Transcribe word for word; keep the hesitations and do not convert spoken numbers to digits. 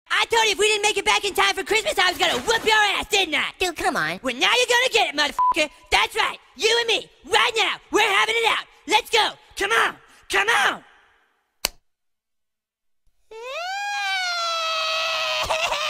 I told you if we didn't make it back in time for Christmas, I was gonna whoop your ass, didn't I? Dude, come on. Well, now you're gonna get it, motherfucker. That's right. You and me, right now. We're having it out. Let's go. Come on. Come on.